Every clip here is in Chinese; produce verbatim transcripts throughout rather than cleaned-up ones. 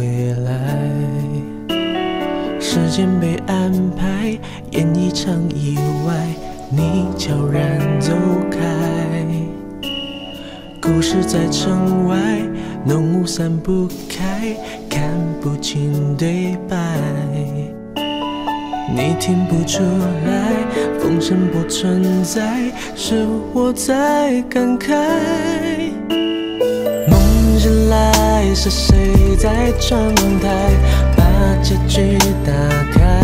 未来。时间被安排，演一场意外，你悄然走开。故事在城外，浓雾散不开，看不清对白。你听不出来，风声不存在，是我在感慨。梦醒来，是谁在窗台把结局打开？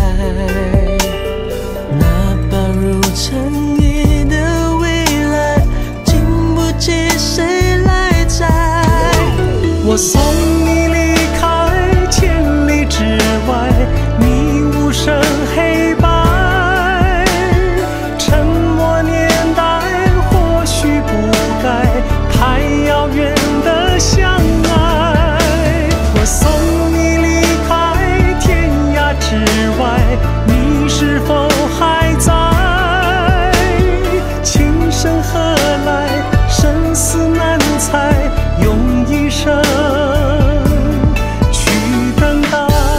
那把如尘埃的未来，经不起谁来摘。我送你离开千里之外，你无声黑白，沉默年代或许不该太遥远的相爱。我送你离开天涯之外，你是否还在？情深何来，生死难猜，用一生去等待。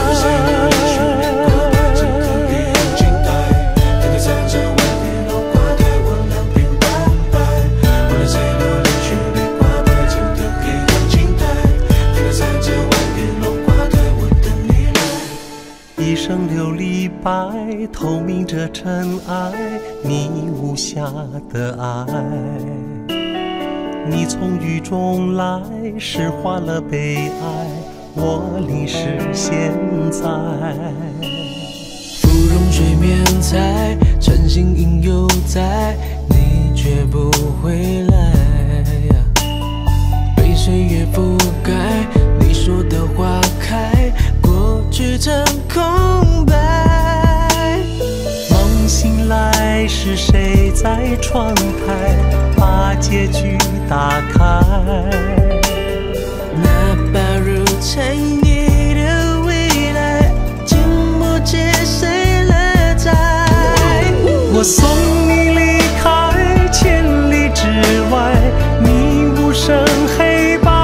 一生琉璃白，透明着尘埃，你无瑕的爱。你从雨中来，诗化了悲哀，我淋湿现在。芙蓉水面采，晨星影犹在，你却不回来。被岁月覆盖，你说的花开，过去成空白。梦醒来，是谁在窗台把结局打开？那把如尘埃的未来，经不起谁来摘。我送你离开千里之外，你无声黑白。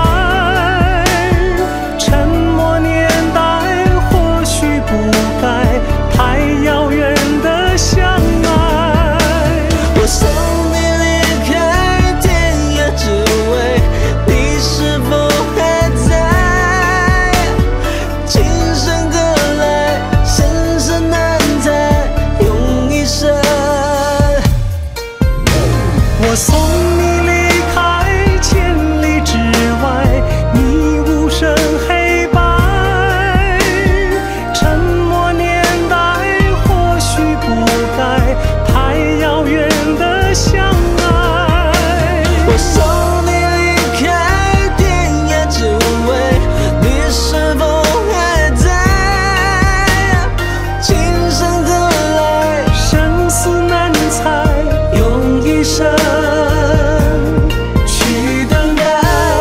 沉默年代或许不该太遥远的相爱。我送你离开天涯之外，你是否还在？情深何来，生死难猜，用一生。我送你离开千里之外，你无声黑白。沉默年代或许不该太遥远的相爱。我送你离开天涯之外，你是否还在？情深何来，生死难猜，用一生去等待。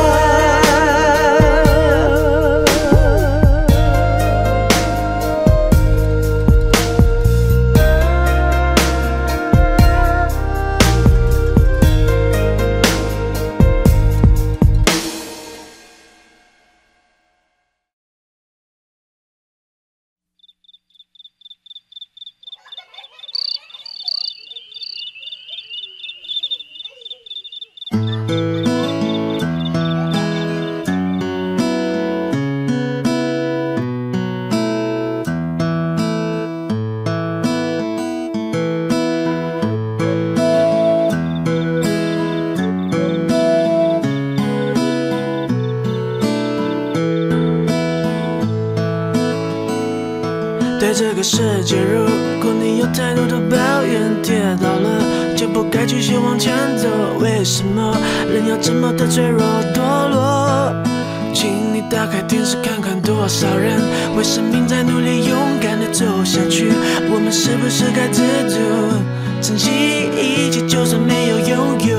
对这个世界，如果你有太多的抱怨，跌倒了就不该继续往前走。为什么人要这么的脆弱堕落？请你打开电视看看，多少人为生命在努力，勇敢的走下去。我们是不是该知足，珍惜一切，就算没有拥有？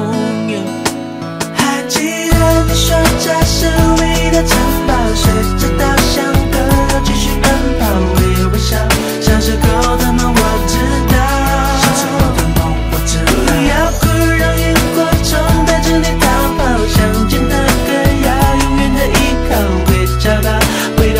还记得你说这是唯一的城堡，随着稻香河流继续奔跑，微微笑。小时候的梦我知道，小时候的梦我知道。不要哭，让萤火虫带着你逃跑，乡间的歌谣，永远的依靠，会找到，回到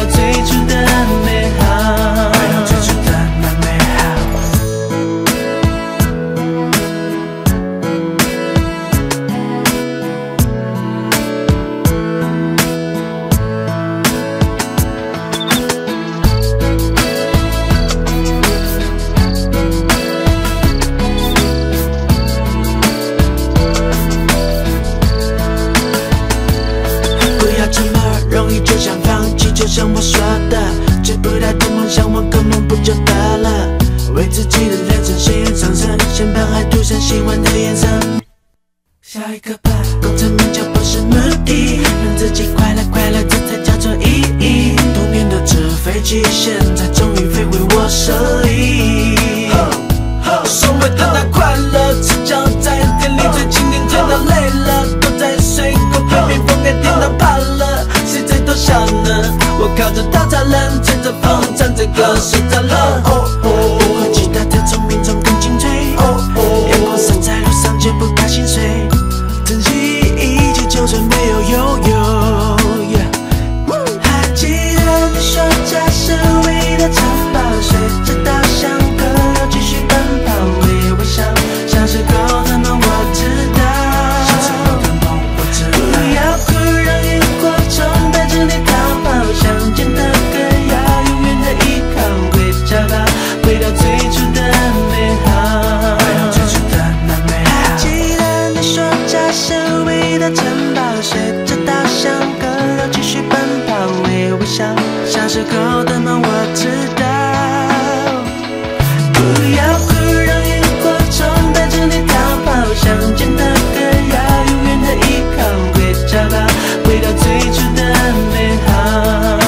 像我说的，追不到的梦想我根本不就得了？为自己的人生鲜艳上升，先把爱涂上喜欢的颜色。下一个吧，功成名就不是目的，让自己快乐快乐，这才叫做意义。多年的纸飞机，现在终于飞回我手里。所谓的那快乐，赤脚在店里最经典，甜到累了，都在水果旁边风给电到怕了，谁最多笑呢？我靠着稻草人，吹着风，唱着歌，睡着了。不会期待的从命中更精粹，阳光洒在路上就不怕心碎，珍惜一切就算没有拥有。还记得你说家是唯一的城堡，随着稻香河流继续奔跑，微微笑，小时候的梦我知道，小时候的梦我知道。不要哭，让萤火虫带着你逃跑，想见的歌要永远的依靠，会找到回到最初的美好，回到最初的那美好。还记得你说家是唯一的城堡，随着稻香河流继续奔跑，微微笑，小时候的梦我知道。不要哭，让萤火虫带着你逃跑，想见的歌要永远的依靠，会找到回到最初的美好。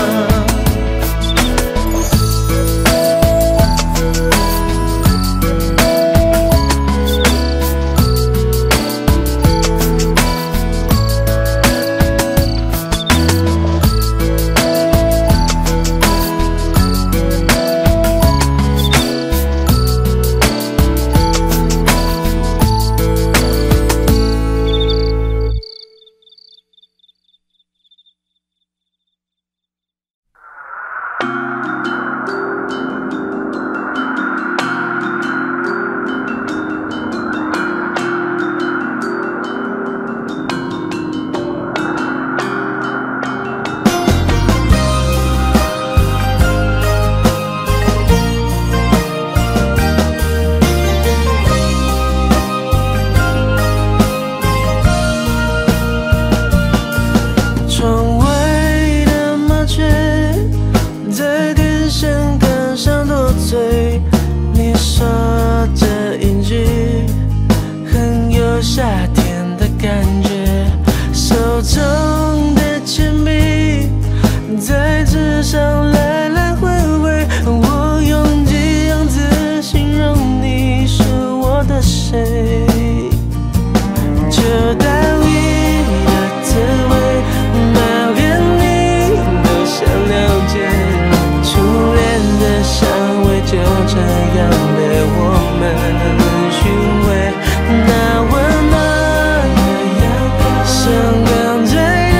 窗外的麻雀在电线杆上多嘴，你说这一句很有夏天的感觉，手中的铅笔在纸上来来回回，我用几样字形容你是我的谁，就当你的滋味，哪连你都想了解，初恋的香味就这样被我们寻味，那温暖的阳光像刚在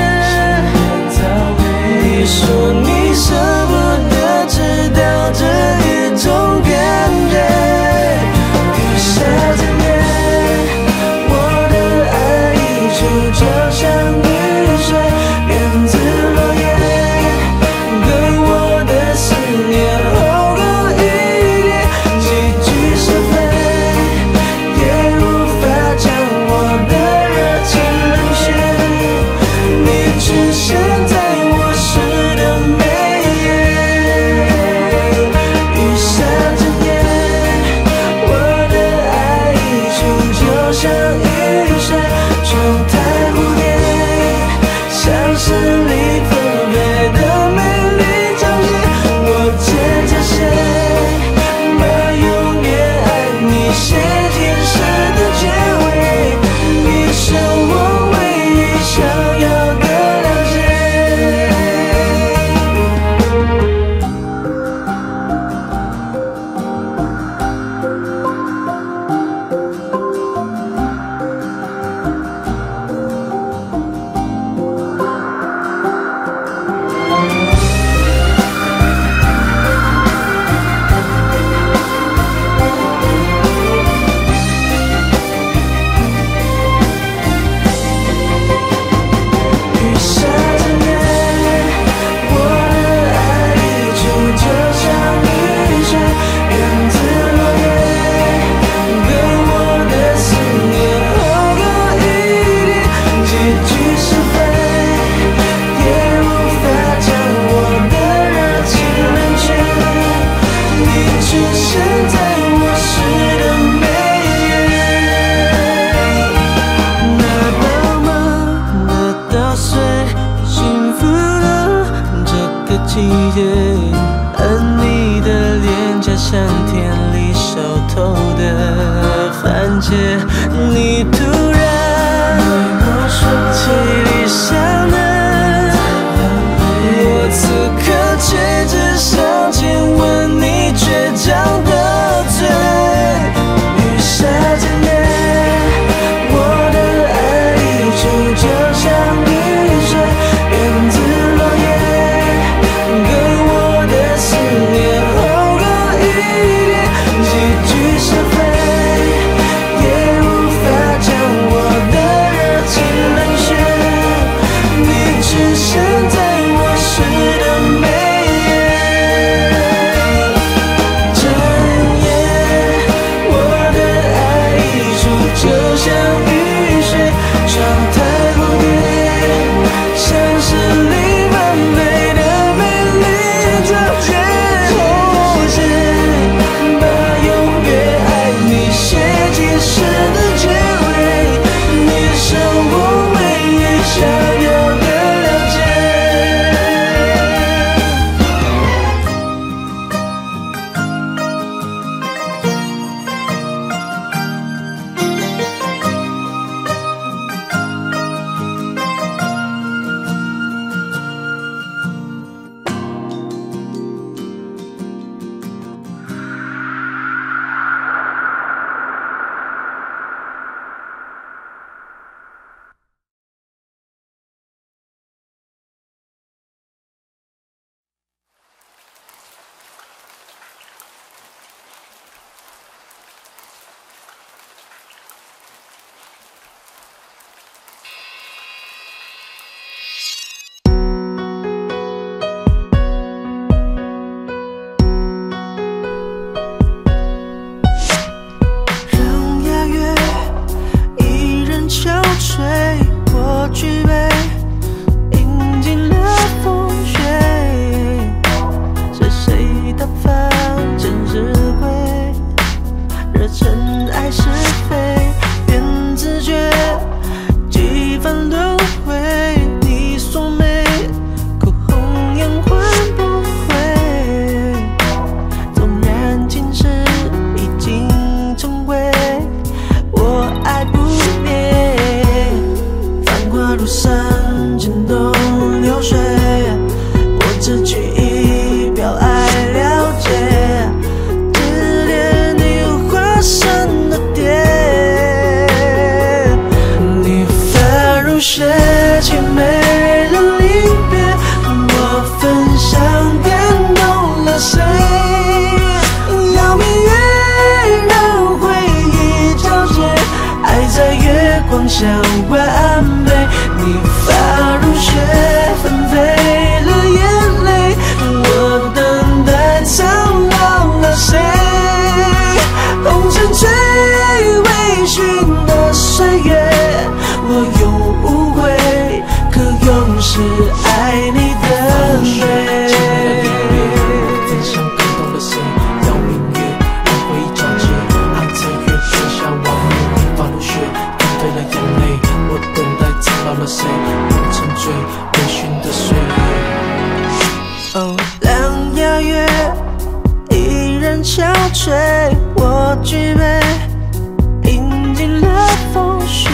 热，你说你舍不得知道这一种感觉，雨下整夜，我的爱溢出就像雨水，源自落叶，对我的思念厚过一叠，几句是非，也无法将我的热情冷却，你出现在我诗的每一季节，而你的脸颊像田里熟透的番茄。你突然对我说起理想的，我此刻却只想亲吻你倔强的嘴。雨下渐烈，我的爱溢出就像雨水，源自落叶，跟我的思念后隔一点，几句是非，也无法将我的热情冷却。你只剩在我诗的眉眼，整夜我的爱溢出就像雨水，窗台蝴蝶，像是离般美的美丽照片。我是把永远爱你写进诗的结尾，你是我唯一想要的了解。让雅乐一人憔悴，我举杯饮尽了风雪。是谁的房间是鬼？热尘埃是非，缘自觉，几番轮回。你锁眉，口红颜换不回。纵然今世已经重归，我爱不灭。繁华路上渐动流水，我只取一表爱了解。指点你化身的蝶，你发如雪，凄美的离别，我分享感动了谁？要明月让回忆交接，爱在月光下完美。你发如雪，纷飞了眼泪，我等待苍老了谁？红尘醉微醺的岁月，我永无悔，可永世爱你的美。分享感动了谁？要明月让回忆交接，爱在月光下完美。发如雪，纷飞了眼泪，我等待苍老了谁？红尘醉微醺的岁月。哦，两雅乐一人憔悴，我举杯饮尽了风雪。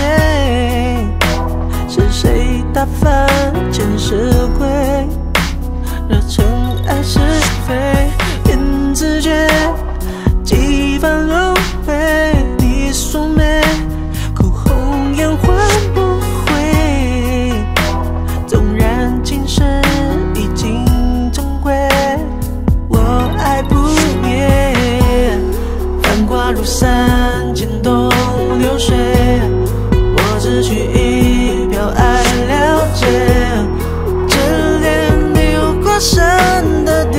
是谁打翻前世归？热尘埃是非，缘自觉，几番轮回。你锁眉，口红颜换不回。纵然今世已经终归，我爱不灭。繁华如山，渐动流水，我只取一表爱了解。只恋你有化身的蝶，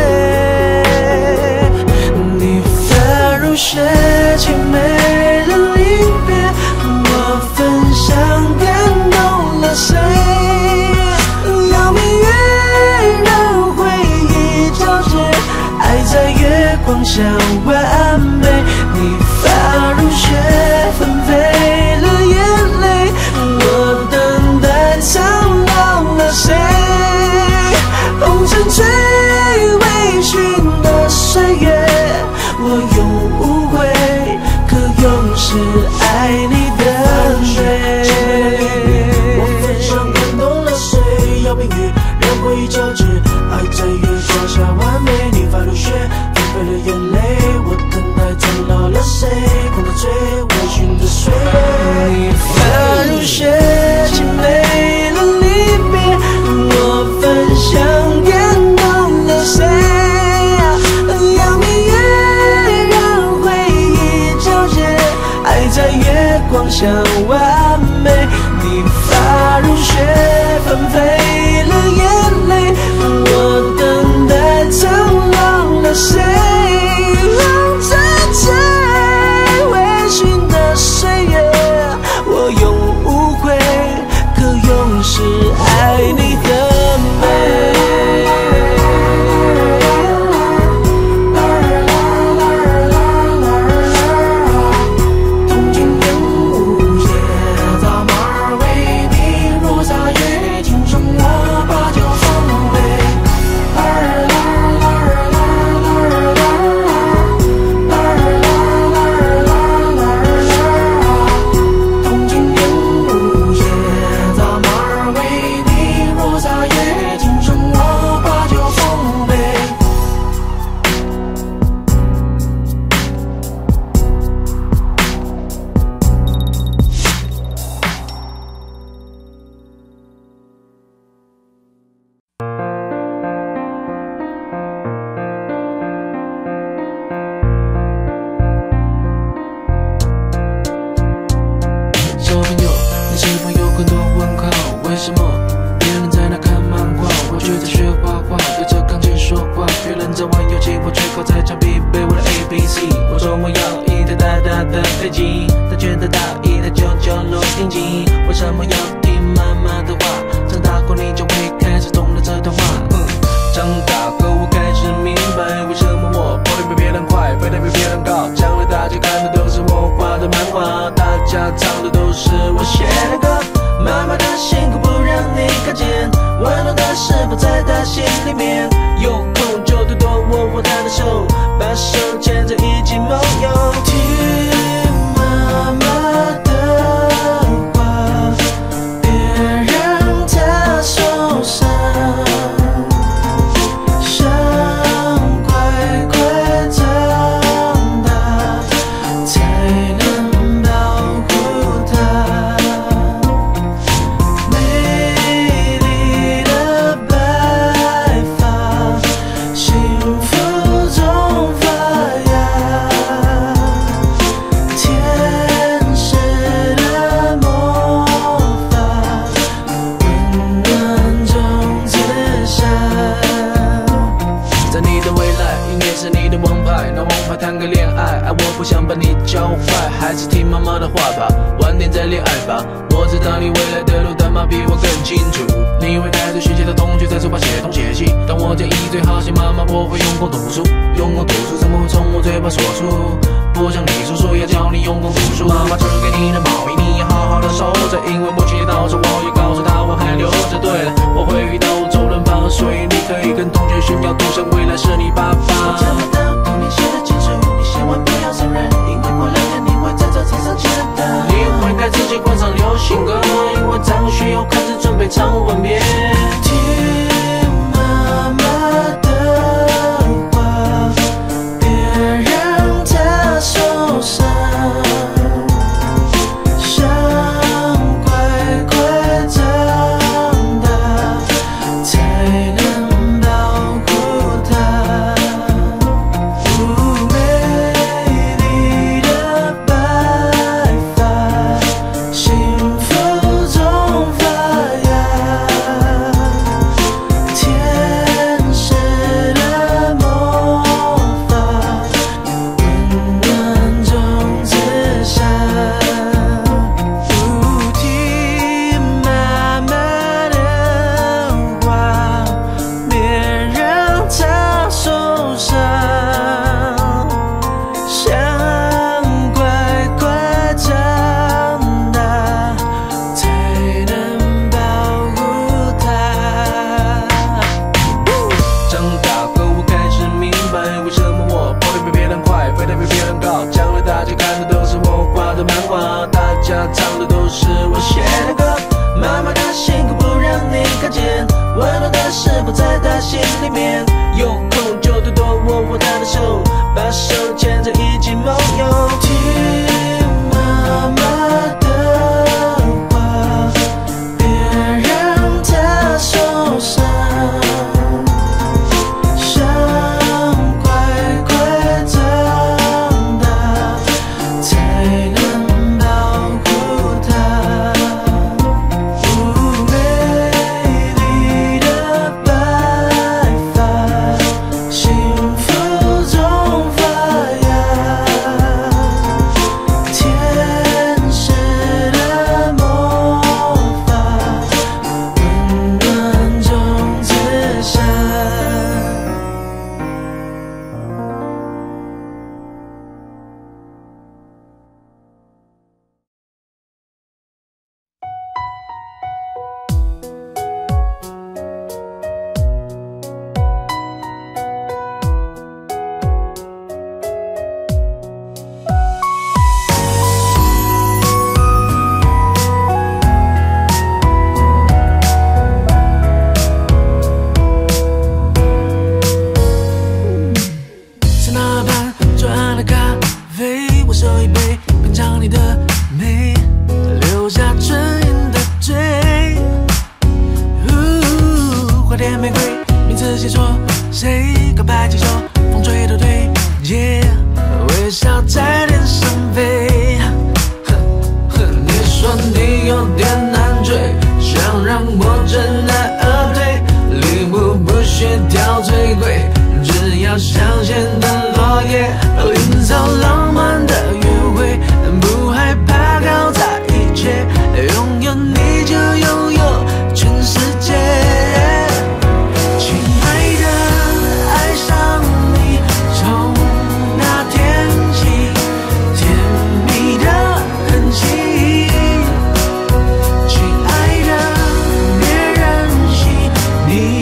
你发如雪，凄美的离别，我分享感动了谁？要明月让回忆交接，爱在月光下完美。你发如雪，纷飞了眼泪，我等待苍老了谁？红尘醉是否在他心里面？有空就多多握握他的手，把手牵着一起梦游。听妈妈的话，别让她受伤，想快快长大，才能保护她。美丽的白发，幸福中发芽，天使的魔法，温暖中自下。在你的未来，音乐是你的王牌，拿王牌谈个恋爱，爱我不想把你教坏，还是听妈妈的话吧，晚点再恋爱吧。我知道你未来的路，但妈比我更清楚。你会带着学姐的同学在书包写东写西，当我建议最好写妈妈，我会用功读书，用功读书怎么会从我嘴巴说出？不像你叔叔要教你用功读书，妈妈织给你的毛衣你要好好的收着，因为母亲节到时我也告诉她我还留着。对了，我会遇到周润发，所以你可以跟同学炫耀，赌神未来是你爸爸。我看不到图你写的清楚，你千万不要承认，因为过两天你会在这场上见到。你会开自己换上流行歌，因为张学友开始准备唱吻别。听妈妈的话，别让她受伤，想快快长大，才能保护她。美丽的白发，幸福中发芽，天使的魔法，温暖中自下。听妈妈的话，别让她受伤，想快快长大，才能保护她。长大后我开始明白，为什么我跑得比别人快，飞得比别人高。将来大家看的都是我画的漫画，大家唱的都是我写的歌。妈妈的辛苦不让你看见，温暖的是否在她心里面？有空就多多握握她的手，把手牵着一起梦游。听妈妈的话，别让她受伤，想快快长大，才能保护她。美丽的白发，幸福中发芽，天使的魔法，温暖中自下。在那盘左岸的咖啡，我手一杯，品尝你的美，留下唇印的嘴。花店玫瑰，名字写错，谁告白气球，风吹都对，耶，微笑在脸上飞。哼哼，你说你有点难追，想让我知难而退，礼物不需挑最贵，只要香榭的落叶，营造浪漫的约会，不害怕搞砸一切，拥有你就拥有全世界。亲爱的，爱上你，从那天起，甜蜜的痕迹。亲爱的，别任性，你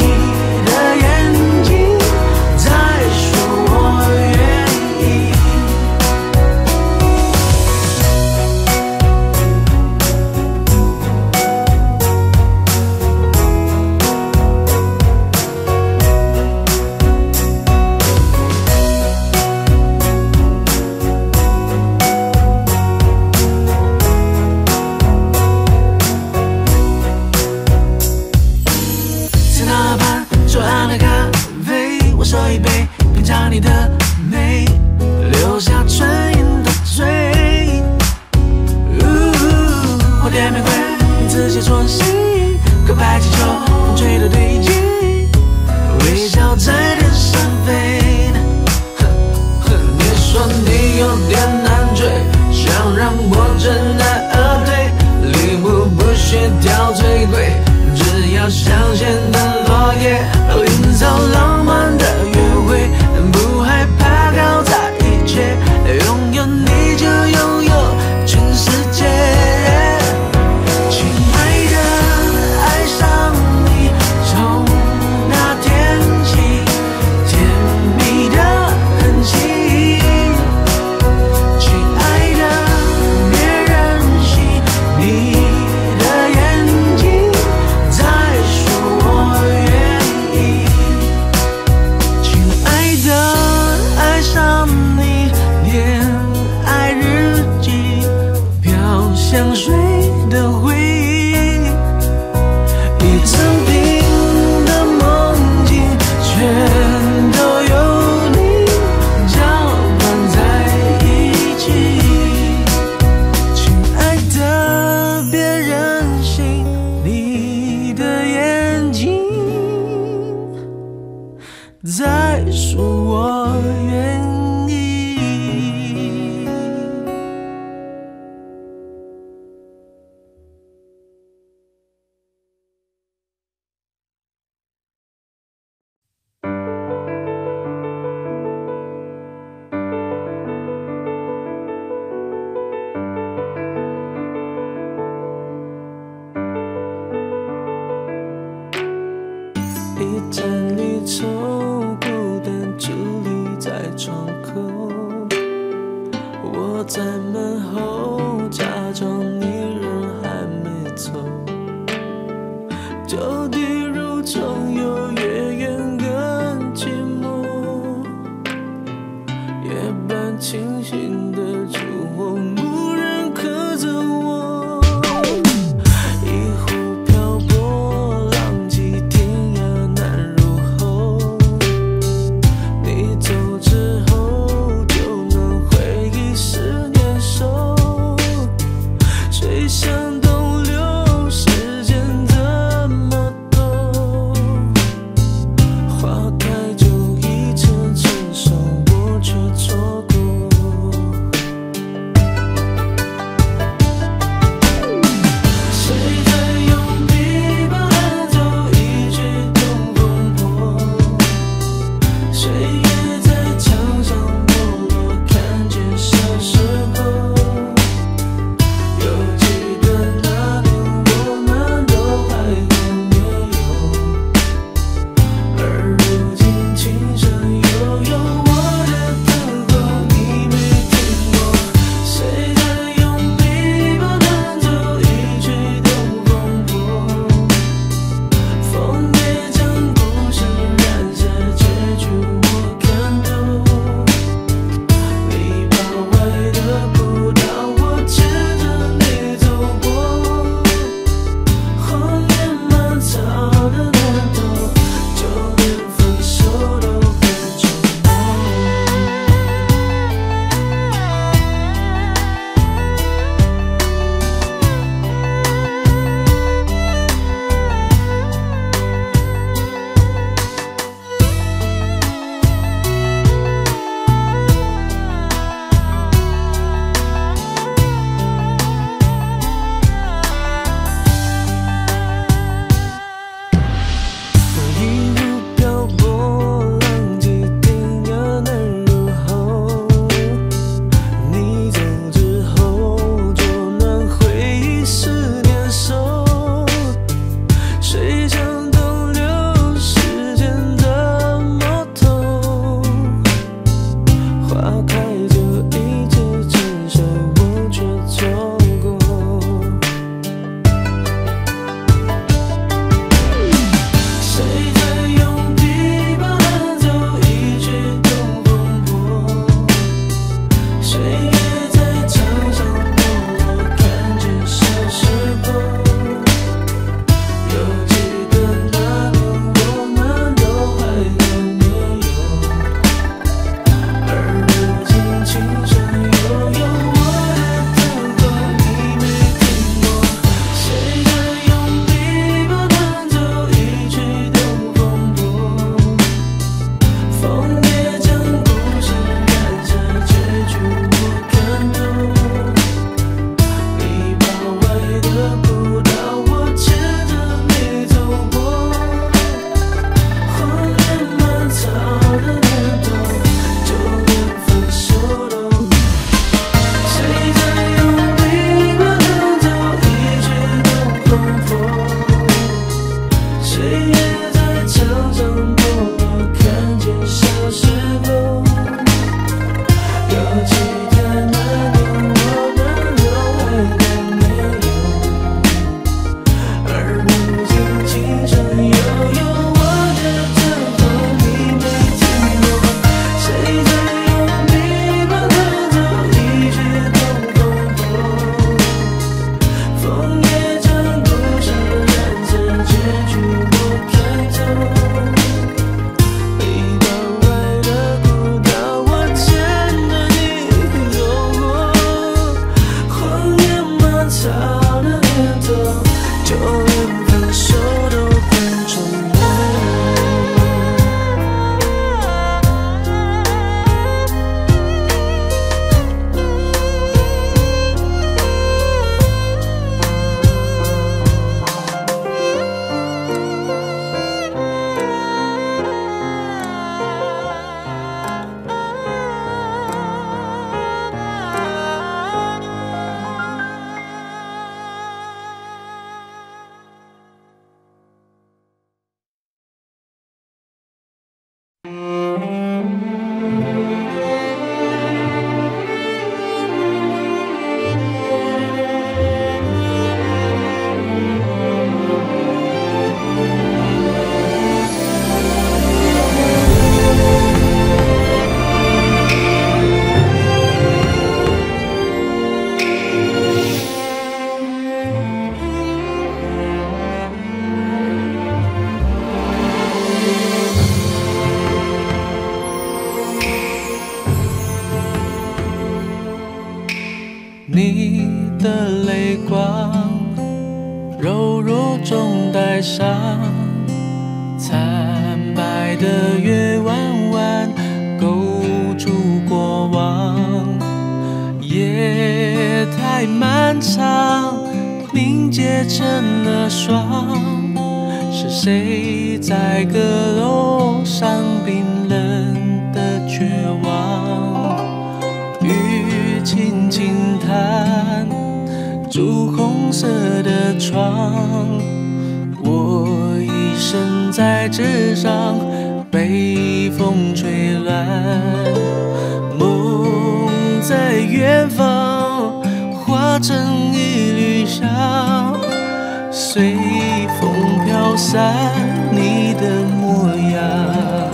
你的美，留下唇印的嘴。花店玫瑰，名字写错心，可白气球，风吹的对劲，微笑在天上飞。你说你有点难追，想让我知难而退，礼物不需挑最贵，只要香榭的落叶，营造浪漫的约会，不害怕搞砸一切，拥有你就拥有全世界。亲爱的，爱上你，从那天起，甜蜜的痕迹。亲爱的，别任性，你的眼睛在说我愿意。亲爱的，爱上你，恋爱日记，飘香水的回忆，一整瓶的梦境，全都有你搅拌在一起。亲爱的，别任性，你的眼睛在说我愿意。一盏离愁，孤单伫立在窗口，我在门后假装你人还没走，就地如虫，有越远更寂寞，夜半清醒的烛火，无人可走我。一壶漂泊，浪迹天涯难入喉，你走之后就能回忆十年熟，水向东流，时间怎么走？花开就已成成熟，我却错过。 你的泪光，柔弱中带伤，惨白的月弯弯勾住过往。夜太漫长，凝结成了霜。是谁在阁楼上冰冷的绝望？雨轻轻弹，朱红色的窗，我一生在纸上被风吹乱。梦在远方化成一缕香，随风飘散你的模样。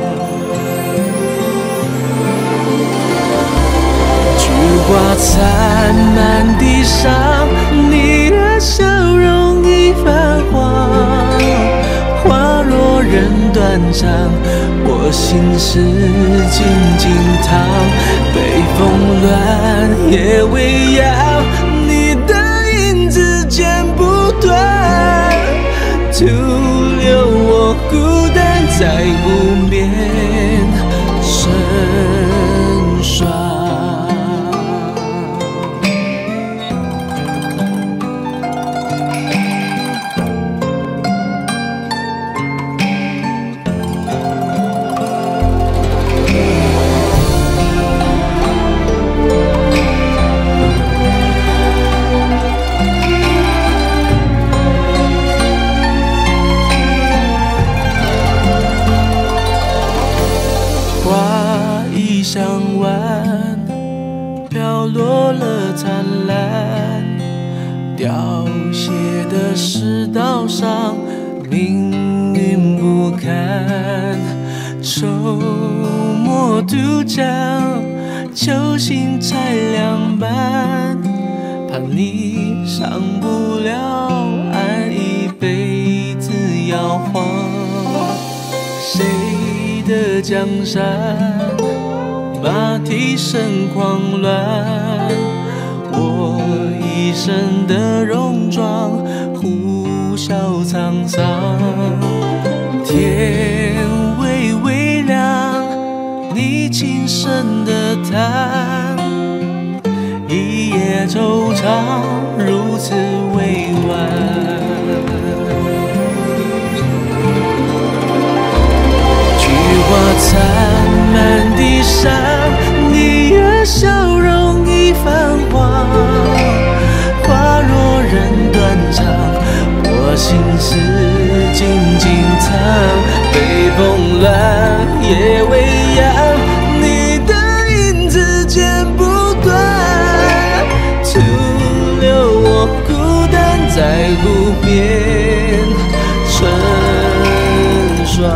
菊花残满地上，你的笑容已泛黄。花若人断肠，我心事静静躺。北风乱，夜未央，你的影子剪不断，徒留我孤单在无眠成双。香湾飘落了灿烂，凋谢的世道上命运不堪。愁墨渡江，球心才两半，怕你上不了岸，一辈子摇晃。谁的江山？马蹄声狂乱，我一生的戎装呼啸沧桑。天微微亮，你轻声的叹，一夜惆怅如此委婉。菊花残满地上，你的笑容已泛黄。花若人断肠，我心事静静藏。北风乱，夜未在湖面成双。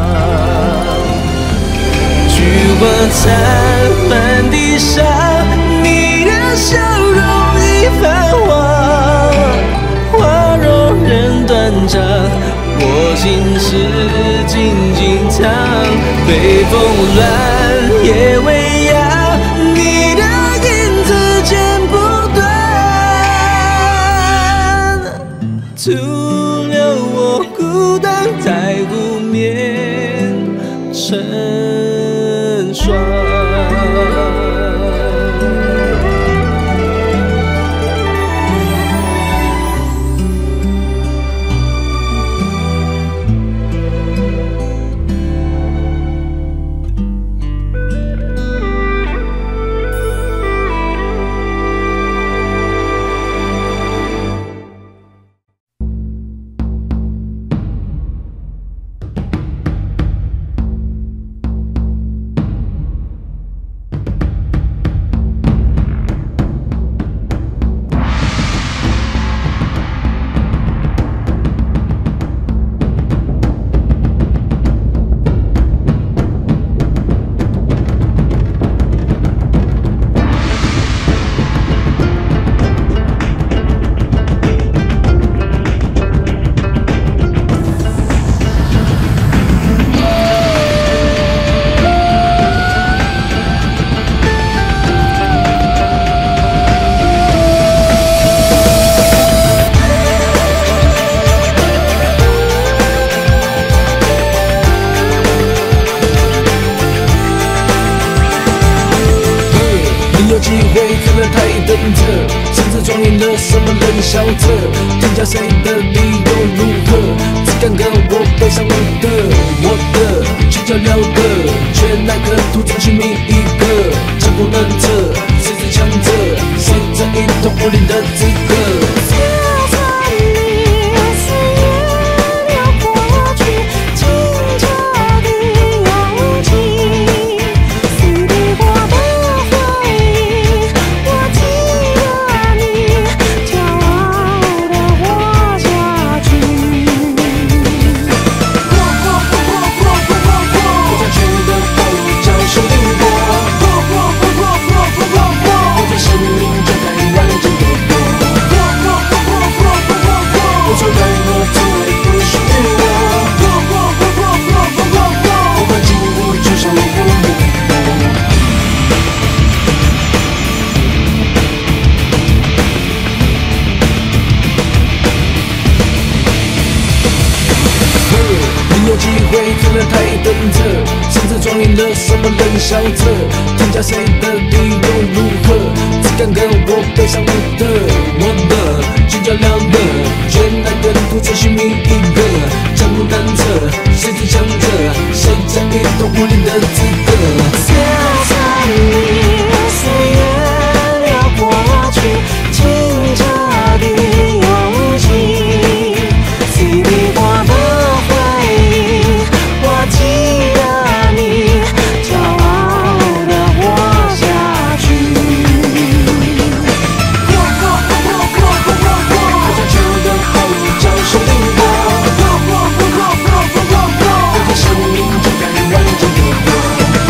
菊花残满地上，你的笑容已泛黄。花容人断肠，我心事静静藏。北风乱，夜未央，你的影子剪不断，徒留我孤单在湖面成双。机会可能太等着，甚至装赢了什么冷笑着，添加谁的理由如何？只敢跟我背上你的，我的去较量的，却奈何途中去觅一个，强不能测，谁是强者？谁在一统武林的资格？有机会可能太等着，甚至装赢了什么冷笑着，添加谁的理由如何？只敢跟我背上你的，我的去较量的，却奈何途中寻觅一个，强不难测，谁是强者？谁在一统武林的资格？ 刺穿你岁月了过去，清澈的勇气，随你过的回忆，我记得你，骄傲地活下去。 过过过过过过过过，我在秋的后脚手领过，过过过过过过过过，我的生命就该完整的过。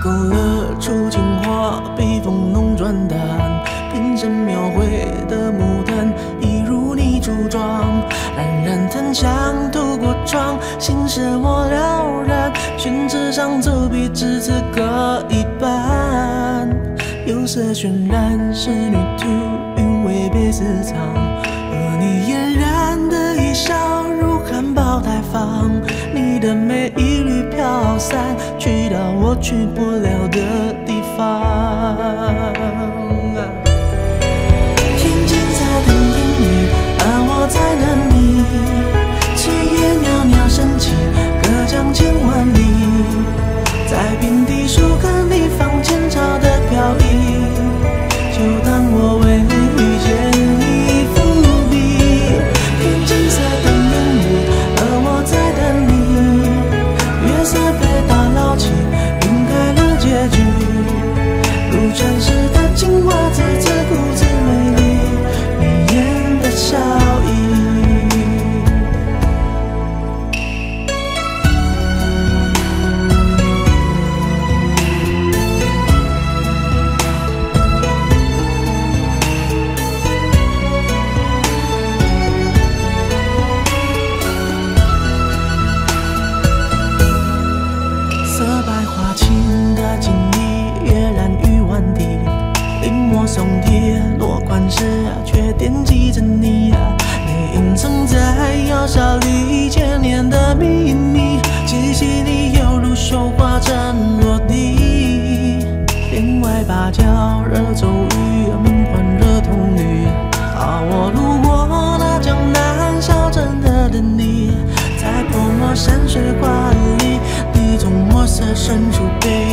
勾勒出情话，笔锋浓转淡，平生描绘的牡丹，一如你柱状，冉冉檀香透过窗，心事我了然，宣纸上走笔至此各一半，釉色渲染仕女图，韵味被私藏，而你嫣然的一笑如含苞待放，你的美一缕飘散，去到我去不了的地方。天尽在等烟雨，而我在等你。炊烟袅袅升起，隔江千万里。在平地树根里放前朝的飘逸，就当我为遇见你伏笔。天尽在等烟雨，而我在等你。月色被打捞起，晕开了结局。如传世的情话，字字故字美丽，你眼的笑意。色白花青的锦衣，跃然于万地，临摹松贴落款时，却惦记着你。你隐藏在窑烧里千年的秘密，气息里犹如绣花针落地。帘外芭蕉惹骤雨，门环惹铜绿。啊，我路过那江南小镇的等你，在泼墨山水画里，你从墨色深处被